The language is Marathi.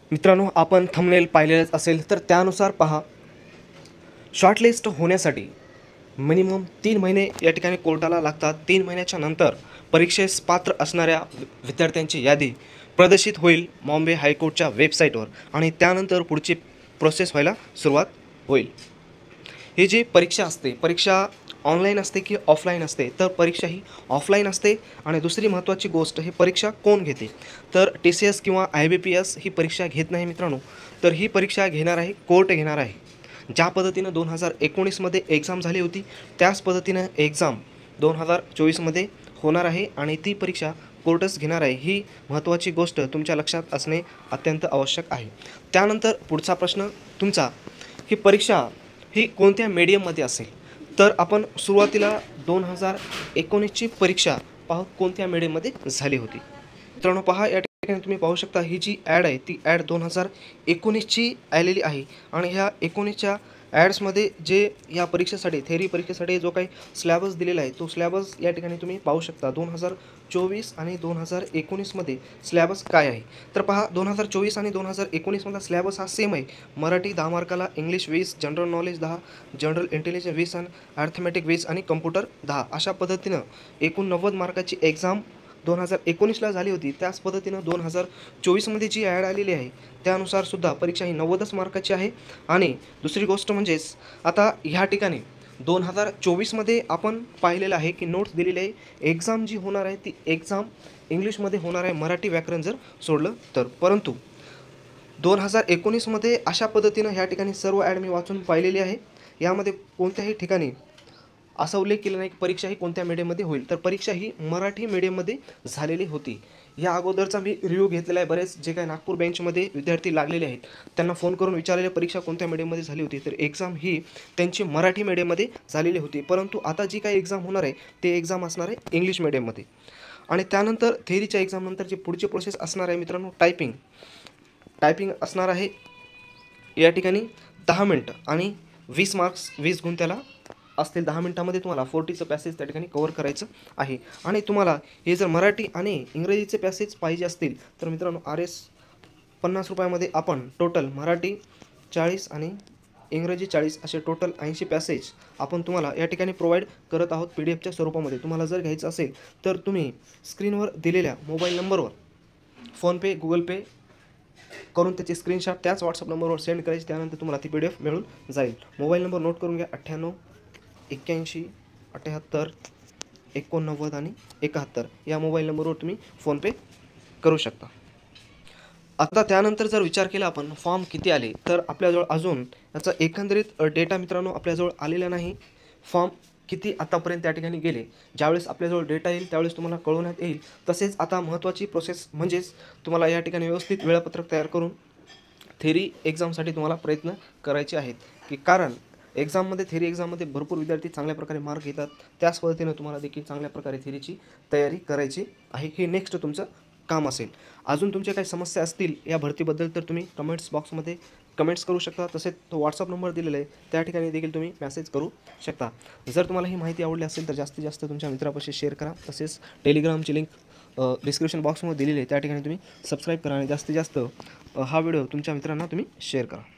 मित्रांनो, आपण थंबनेल पाहिलेलंच असेल तर त्यानुसार पहा, शॉर्टलिस्ट होण्यासाठी मिनिमम 3 महिने या ठिकाणी कोर्टाला लागतात. 3 महिन्याच्या नंतर परीक्षेस पात्र असणाऱ्या विद्यार्थ्यांची यादी प्रदर्शित होईल बॉम्बे हायकोर्टच्या वेबसाईटवर आणि त्यानंतर पुढची प्रोसेस व्हायला सुरुवात होईल. ही जी परीक्षा असते, परीक्षा ऑनलाईन असते की ऑफलाईन असते, तर परीक्षा ही ऑफलाईन असते. आणि दुसरी महत्त्वाची गोष्ट, ही परीक्षा कोण घेते, तर TCS किंवा IBPS ही परीक्षा घेत नाही मित्रांनो. तर ही परीक्षा घेणार आहे कोर्ट घेणार आहे. ज्या पद्धतीनं 2019मध्ये एक्झाम झाली होती, त्याच पद्धतीनं एक्झाम 2024मध्ये होणार आहे आणि ती परीक्षा कोर्टच घेणार आहे. ही महत्त्वाची गोष्ट तुमच्या लक्षात असणे अत्यंत आवश्यक आहे. त्यानंतर पुढचा प्रश्न तुमचा, ही परीक्षा ही कोणत्या मीडियममध्ये असेल, तर आपण सुरुवातीला 2019ची परीक्षा पाहू कोणत्या मीडियममध्ये झाली होती. मित्रांनो पहा, या ठिकाणी तुम्ही पाहू शकता, ही जी ॲड आहे ती ॲड 2019ची आलेली आहे. आणि ह्या 19च्या ॲड्समध्ये जे या परीक्षेसाठी, थेअरी परीक्षेसाठी जो काही सिलॅबस दिलेला आहे, तो सिलॅबस या ठिकाणी तुम्ही पाहू शकता. 2024 आणि 2019मध्ये सिलॅबस काय आहे, तर पहा, 2024 आणि 2019मधला सिलॅबस हा सेम आहे. मराठी 10 मार्काला, English 20, general knowledge 10, general intelligence 20 आणि अर्थमॅटिक 20 आणि कम्प्युटर 10. अशा पद्धतीनं एकूण 90 मार्काची एक्झाम 2019ला झाली होती. त्याच पद्धतीनं 2024मध्ये जी ॲड आलेली आहे त्यानुसार सुद्धा परीक्षा ही 90च मार्काची आहे. आणि दुसरी गोष्ट म्हणजेच, आता ह्या ठिकाणी 2024मध्ये आपण पाहिलेलं आहे की नोट्स दिलेली आहे. एक्झाम जी होणार आहे ती एक्झाम इंग्लिशमध्ये होणार आहे, मराठी व्याकरण जर सोडलं तर. परंतु 2019मध्ये अशा पद्धतीनं ह्या ठिकाणी सर्व ॲड मी वाचून पाहिलेली आहे. यामध्ये कोणत्याही ठिकाणी असा उल्लेख केला नाही की परीक्षा ही कोणत्या मीडियममध्ये होईल, तर परीक्षा ही मराठी मीडियममध्ये झालेली होती. या अगोदरचा मी रिव्ह्यू घेतलेला आहे. बरेच जे काही नागपूर बेंचमध्ये विद्यार्थी लागलेले आहेत त्यांना फोन करून विचारलेले परीक्षा कोणत्या मीडियममध्ये झाली होती, तर एक्झाम ही त्यांची मराठी मीडियममध्ये झालेली होती. परंतु आता जी काही एक्झाम होणार आहे ते एक्झाम असणार आहे इंग्लिश मीडियममध्ये. आणि त्यानंतर थेअरीच्या एक्झामनंतर जी पुढची प्रोसेस असणार आहे मित्रांनो, टायपिंग असणार आहे. या ठिकाणी 10 मिनटं आणि 20 मार्क्स, 20 गुण त्याला असतील. 10 मिनटामध्ये तुम्हाला 40चं पॅसेज त्या ठिकाणी कव्हर करायचं आहे. आणि तुम्हाला हे जर मराठी आणि इंग्रजीचे पॅसेज पाहिजे असतील तर मित्रांनो, RS 50 रुपयामध्ये आपण टोटल मराठी 40 आणि इंग्रजी 40 असे टोटल 80 पॅसेज आपण तुम्हाला या ठिकाणी प्रोव्हाइड करत आहोत PDF च्या स्वरूपामध्ये. तुम्हाला जर घ्यायचं असेल तर तुम्ही स्क्रीनवर दिलेल्या मोबाईल नंबरवर फोनपे, गुगल पे करून त्याची स्क्रीनशॉट त्याच व्हॉट्सअप नंबरवर सेंड करायची. त्यानंतर तुम्हाला ती PDF मिळून जाईल. मोबाईल नंबर नोट करून घ्या: 98 81 78 89 आणि 71. या मोबाईल नंबरवर तुम्ही फोनपे करू शकता. आता त्यानंतर जर विचार केला आपण, फॉर्म किती आले, तर आपल्याजवळ अजून याचा एकंदरीत डेटा मित्रांनो आपल्याजवळ आलेला नाही. फॉर्म किती आतापर्यंत त्या ठिकाणी गेले, ज्यावेळेस आपल्याजवळ डेटा येईल त्यावेळेस तुम्हाला कळवण्यात येईल. तसेच आता महत्त्वाची प्रोसेस म्हणजेच तुम्हाला या ठिकाणी व्यवस्थित वेळापत्रक तयार करून थेअरी एक्झामसाठी तुम्हाला प्रयत्न करायचे आहेत. की कारण थेअरी एक्झाममध्ये भरपूर विद्यार्थी चांगल्या प्रकारे मार्क घेतात. त्याच पद्धतीनं तुम्हाला देखील चांगल्या प्रकारे थेअरीची तयारी करायची आहे. हे नेक्स्ट तुमचं काम असेल. अजून तुमच्या काही समस्या असतील या भरतीबद्दल तर तुम्ही कमेंट्स बॉक्समध्ये कमेंट्स करू शकता. तसेच तो व्हॉट्सअप नंबर दिलेला आहे त्या ठिकाणी देखील तुम्ही मेसेज करू शकता. जर तुम्हाला ही माहिती आवडली असेल तर जास्तीत जास्त तुमच्या मित्रापाशी शेअर करा. तसेच टेलिग्रामची लिंक डिस्क्रिप्शन बॉक्समध्ये दिलेली आहे, त्या ठिकाणी तुम्ही सबस्क्राईब करा आणि जास्तीत जास्त हा व्हिडिओ तुमच्या मित्रांना तुम्ही शेअर करा.